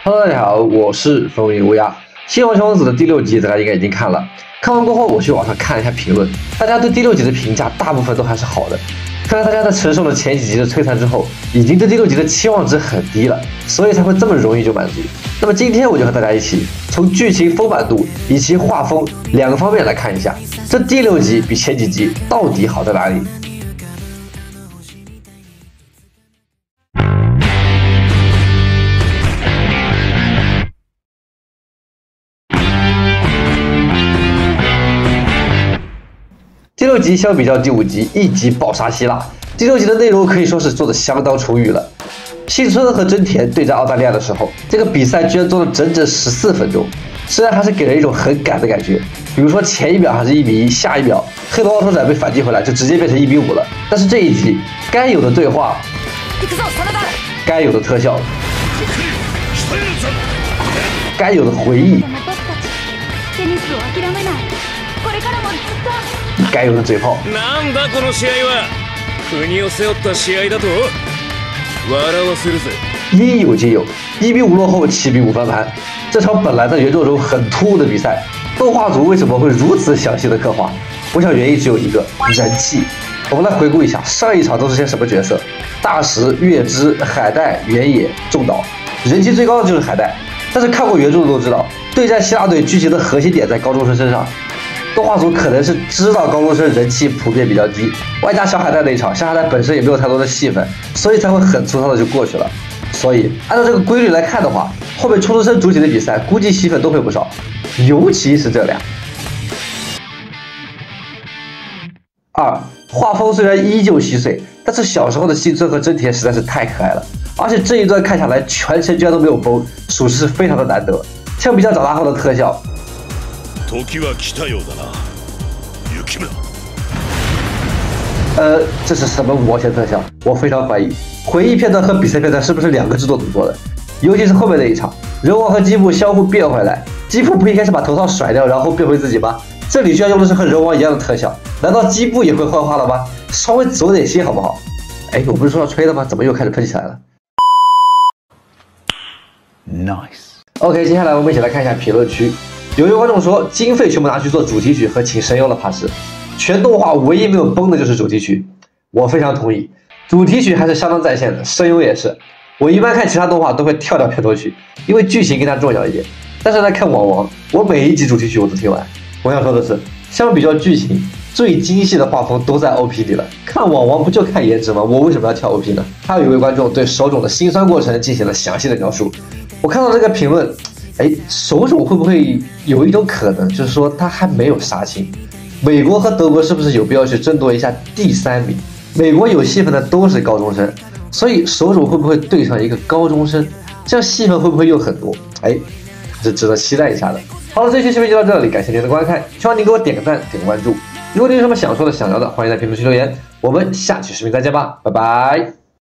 Hello， 大家好，我是风云无涯。《新王王子》的第6集，大家应该已经看了。看完过后，我去网上看了一下评论，大家对第6集的评价大部分都还是好的。看来大家在承受了前几集的摧残之后，已经对第6集的期望值很低了，所以才会这么容易就满足。那么今天我就和大家一起从剧情丰满度以及画风2个方面来看一下，这第6集比前几集到底好在哪里。第6集相比较第5集，一集爆杀希腊。第6集的内容可以说是做的相当充裕了。幸村和真田对战澳大利亚的时候，这个比赛居然做了整整14分钟，虽然还是给人一种很赶的感觉。比如说前一秒还是1比1，下一秒黑龙江车展被反击回来，就直接变成1比5了。但是这一集该有的对话，该有的特效，该有的回忆，该有的嘴炮， なんだこの試合は国を背負った試合だと笑わせるぜ。 应有尽有，1比5落后，7比5翻盘。这场本来在原作中很突兀的比赛，动画组为什么会如此详细的刻画？我想原因只有一个：人气。我们来回顾一下上一场都是些什么角色：大石、月之、海带、原野、中岛。人气最高的就是海带，但是看过原著的都知道，对战希腊队剧情的核心点在高中生身上。动画组可能是知道高中生人气普遍比较低，外加小海带那一场，小海带本身也没有太多的戏份，所以才会很粗糙的就过去了。所以按照这个规律来看的话，后面初中生主体的比赛估计戏份都会不少，尤其是这俩。2. 画风虽然依旧稀碎，但是小时候的幸村和真田实在是太可爱了，而且这一段看下来全程居然都没有崩，属实是非常的难得。相比较长大后的特效， 時は来たようだな、雪村。 这是什么模型特效？我非常怀疑，回忆片段和比赛片段是不是2个制作组做的？尤其是后面那一场，人王和基布相互变回来，基布不应该是把头套甩掉，然后变回自己吗？这里居然用的是和人王一样的特效，难道基布也会幻化了吗？稍微走点心好不好？哎，我不是说要吹了吗？怎么又开始喷起来了 ？Nice。OK， 接下来我们一起来看一下评论区。有位观众说，经费全部拿去做主题曲和请声优了，怕是全动画唯一没有崩的就是主题曲。我非常同意，主题曲还是相当在线的，声优也是。我一般看其他动画都会跳掉片头曲，因为剧情更加重要一点。但是来看网王，我每一集主题曲我都听完。我想说的是，相比较剧情，最精细的画风都在 OP 里了。看网王不就看颜值吗？我为什么要跳 OP 呢？还有一位观众对手冢的辛酸过程进行了详细的描述。我看到这个评论，手冢会不会有一种可能，就是说他还没有杀青？美国和德国是不是有必要去争夺一下第3名？美国有戏份的都是高中生，所以手冢会不会对上一个高中生？这样戏份会不会又很多？还是值得期待一下的。好了，这期视频就到这里，感谢您的观看，希望您给我点个赞，点个关注。如果您有什么想说的、想聊的，欢迎在评论区留言。我们下期视频再见吧，拜拜。